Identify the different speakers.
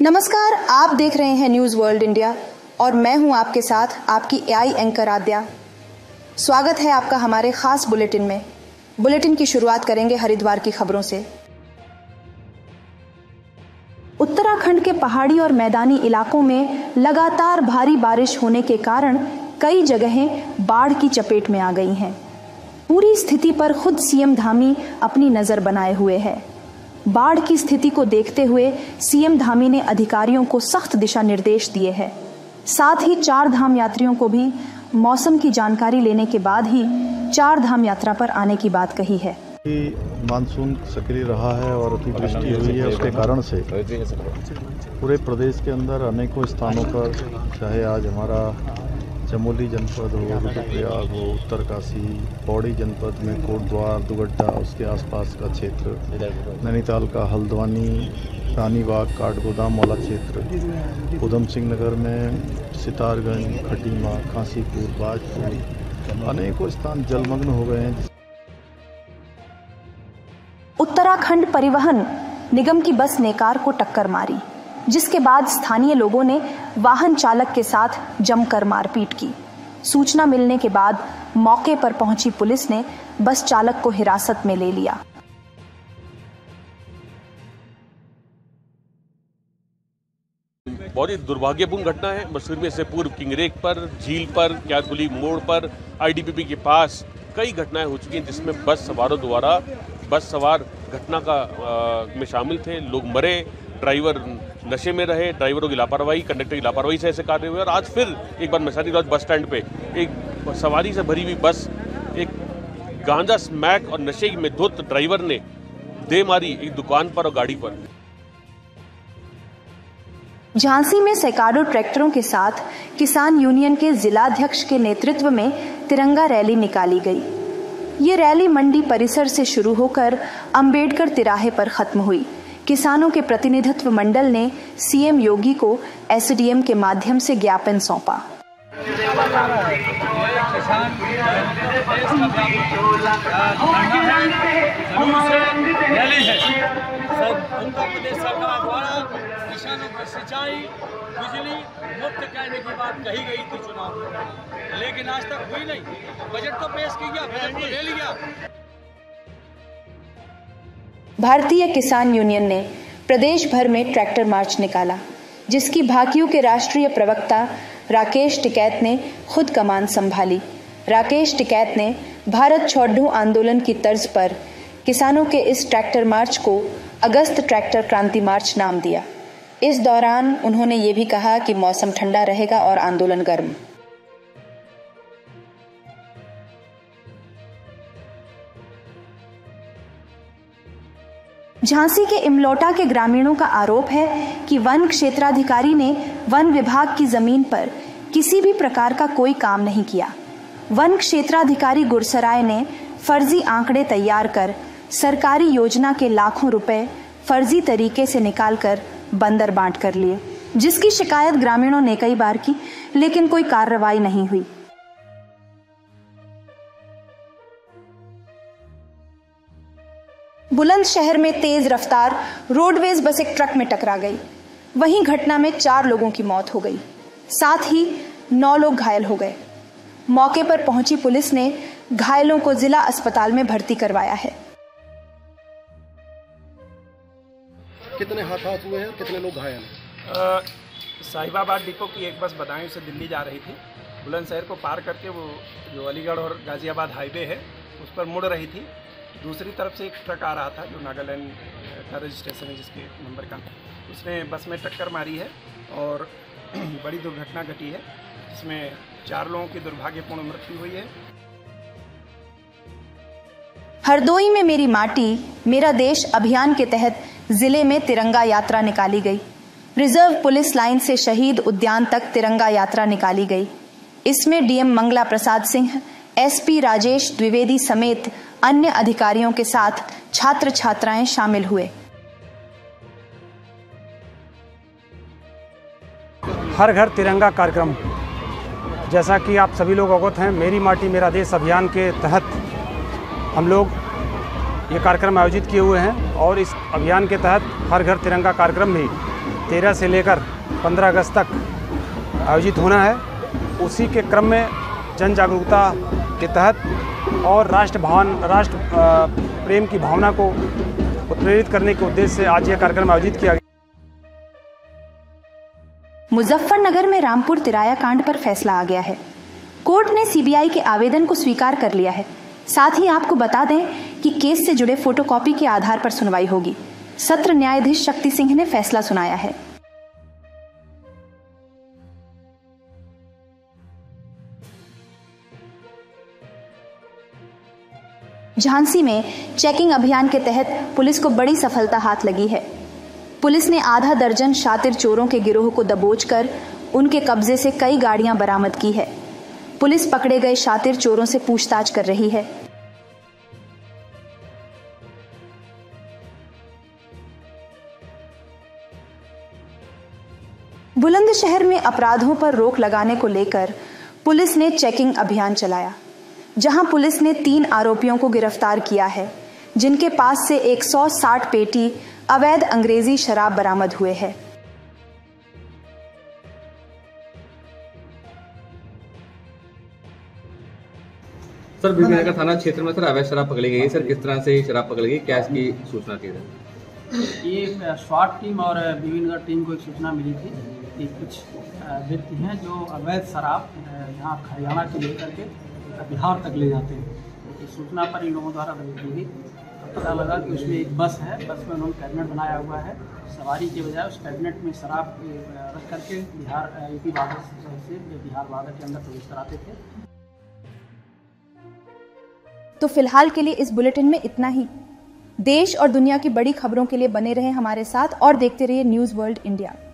Speaker 1: नमस्कार, आप देख रहे हैं न्यूज़ वर्ल्ड इंडिया और मैं हूं आपके साथ आपकी एआई एंकर आद्या। स्वागत है आपका हमारे खास बुलेटिन में। बुलेटिन की शुरुआत करेंगे हरिद्वार की खबरों से। उत्तराखंड के पहाड़ी और मैदानी इलाकों में लगातार भारी बारिश होने के कारण कई जगहें बाढ़ की चपेट में आ गई हैं। पूरी स्थिति पर खुद सीएम धामी अपनी नजर बनाए हुए है। बाढ़ की स्थिति को देखते हुए सीएम धामी ने अधिकारियों को सख्त दिशा निर्देश दिए हैं। साथ ही चार धाम यात्रियों को भी मौसम की जानकारी लेने के बाद ही चार धाम यात्रा पर आने की बात कही है।
Speaker 2: मानसून सक्रिय रहा है और अतिवृष्टि हुई है, उसके कारण से पूरे प्रदेश के अंदर अनेकों स्थानों पर, चाहे आज हमारा चमोली जनपद हो, रुद्रप्रयाग हो, उत्तरकाशी, पौड़ी जनपद में कोटद्वार, दुगड्डा, उसके आसपास का क्षेत्र, नैनीताल का हल्द्वानी, रानीबाग, काठगोदाम वाला क्षेत्र, उधम सिंह नगर में सितारगंज, खटीमा, खांसीपुर, बाजपुर, अनेकों स्थान जलमग्न हो गए हैं।
Speaker 1: उत्तराखंड परिवहन निगम की बस ने कार को टक्कर मारी, जिसके बाद स्थानीय लोगों ने वाहन चालक के साथ जमकर मारपीट की। सूचना मिलने के बाद मौके पर पहुंची पुलिस ने बस चालक को हिरासत में ले लिया।
Speaker 3: बहुत ही दुर्भाग्यपूर्ण घटना है। मसूरी में से पूर्व किंगरेक पर, झील पर, क्याकुली मोड़ पर, आईटीबीपी के पास कई घटनाएं हो चुकी हैं जिसमें बस सवारों द्वारा बस सवार घटना में शामिल थे। लोग मरे, ड्राइवर नशे में रहे, ड्राइवरों की लापरवाही, कंडक्टर की लापरवाही से ऐसे कार्य हुए। और आज फिर एक बार मैसारी लॉज बस स्टैंड पे एक सवारी से भरी हुई बस एक गांजा स्मैक और नशे में धुत ड्राइवर ने दे मारी एक दुकान पर और गाड़ी पर।
Speaker 1: झांसी में सैकड़ों ट्रैक्टरों के साथ किसान यूनियन के जिलाध्यक्ष के नेतृत्व में तिरंगा रैली निकाली गई। ये रैली मंडी परिसर से शुरू होकर अंबेडकर तिराहे पर खत्म हुई। किसानों के प्रतिनिधित्व मंडल ने सीएम योगी को एसडीएम के माध्यम से ज्ञापन सौंपा।
Speaker 4: उत्तर प्रदेश सरकार द्वारा किसानों को सिंचाई, बिजली मुफ्त करने की बात कही गई थी चुनाव में, लेकिन आज तक हुई नहीं। बजट तो पेश किया, बजट को ले लिया।
Speaker 1: भारतीय किसान यूनियन ने प्रदेश भर में ट्रैक्टर मार्च निकाला, जिसकी भाकियू के राष्ट्रीय प्रवक्ता राकेश टिकैत ने खुद कमान संभाली। राकेश टिकैत ने भारत छोड़ो आंदोलन की तर्ज पर किसानों के इस ट्रैक्टर मार्च को अगस्त ट्रैक्टर क्रांति मार्च नाम दिया। इस दौरान उन्होंने ये भी कहा कि मौसम ठंडा रहेगा और आंदोलन गर्म। झांसी के इमलोटा के ग्रामीणों का आरोप है कि वन क्षेत्राधिकारी ने वन विभाग की जमीन पर किसी भी प्रकार का कोई काम नहीं किया। वन क्षेत्राधिकारी गुरसराय ने फर्जी आंकड़े तैयार कर सरकारी योजना के लाखों रुपए फर्जी तरीके से निकालकर बंदर बांट कर लिए, जिसकी शिकायत ग्रामीणों ने कई बार की, लेकिन कोई कार्रवाई नहीं हुई। बुलंदशहर में तेज रफ्तार रोडवेज बस एक ट्रक में टकरा गई। वहीं घटना में 4 लोगों की मौत हो गई, साथ ही 9 लोग घायल हो गए। मौके पर पहुंची पुलिस ने घायलों को जिला अस्पताल में भर्ती करवाया है।
Speaker 5: कितने हादसे हुए हैं, कितने लोग घायल हैं?
Speaker 6: साहिबाबाद डिपो की एक बस बदायूं से दिल्ली जा रही थी। बुलंदशहर को पार करके वो जो अलीगढ़ और गाजियाबाद हाईवे है उस पर मुड़ रही थी। दूसरी तरफ से एक ट्रक आ रहा था जो नागालैंड का रजिस्ट्रेशन है, जिसके नंबर का, उसने बस में टक्कर मारी है और बड़ी दुर्घटना घटी है, जिसमें 4 लोगों की दुर्भाग्यपूर्ण मृत्यु हुई है।
Speaker 1: हरदोई में मेरी माटी मेरा देश अभियान के तहत जिले में तिरंगा यात्रा निकाली गई। रिजर्व पुलिस लाइन से शहीद उद्यान तक तिरंगा यात्रा निकाली गई। इसमें डीएम मंगला प्रसाद सिंह, एसपी राजेश द्विवेदी समेत अन्य अधिकारियों के साथ छात्र छात्राएं शामिल हुए।
Speaker 7: हर घर तिरंगा कार्यक्रम, जैसा कि आप सभी लोग अवगत हैं, मेरी माटी मेरा देश अभियान के तहत हम लोग ये कार्यक्रम आयोजित किए हुए हैं और इस अभियान के तहत हर घर तिरंगा कार्यक्रम भी 13 से लेकर 15 अगस्त तक आयोजित होना है। उसी के क्रम में जन जागरूकता के तहत और राष्ट्र प्रेम की भावना को उत्प्रेरित करने के उद्देश्य से आज यह कार्यक्रम आयोजित किया गया।
Speaker 1: मुजफ्फरनगर में रामपुर तिराया कांड पर फैसला आ गया है। कोर्ट ने सीबीआई के आवेदन को स्वीकार कर लिया है। साथ ही आपको बता दें कि केस से जुड़े फोटोकॉपी के आधार पर सुनवाई होगी। सत्र न्यायाधीश शक्ति सिंह ने फैसला सुनाया है। झांसी में चेकिंग अभियान के तहत पुलिस को बड़ी सफलता हाथ लगी है। पुलिस ने आधा दर्जन शातिर चोरों के गिरोह को दबोचकर उनके कब्जे से कई गाड़ियां बरामद की है। पुलिस पकड़े गए शातिर चोरों से पूछताछ कर रही है। बुलंदशहर में अपराधों पर रोक लगाने को लेकर पुलिस ने चेकिंग अभियान चलाया, जहां पुलिस ने 3 आरोपियों को गिरफ्तार किया है, जिनके पास से 160 पेटी अवैध अंग्रेजी शराब बरामद हुए हैं।
Speaker 8: सर, बीबीनगर थाना क्षेत्र में सर अवैध शराब पकड़ी गई है। सर, किस तरह से शराब पकड़ी गई, क्या इसकी सूचना थी?
Speaker 9: ये स्वाट टीम और बीबीनगर टीम को एक सूचना मिली थी कि कुछ व्यक्ति हैं जो अवैध शराब यहाँ हरियाणा से लेकर के बिहार तक ले जाते हैं। इस सूचना पर इन लोगों द्वारा रेड की गई। पता लगा कि उसमें एक बस है, बस में उन्होंने कैबिनेट बनाया हुआ है। सवारी के बजाय उस कैबिनेट में शराब रख करके बिहार यूपी बॉर्डर से बिहार बॉर्डर के अंदर प्रवेश कराते थे।
Speaker 1: तो फिलहाल के लिए इस बुलेटिन में इतना ही। देश और दुनिया की बड़ी खबरों के लिए बने रहें हमारे साथ और देखते रहिए न्यूज़ वर्ल्ड इंडिया।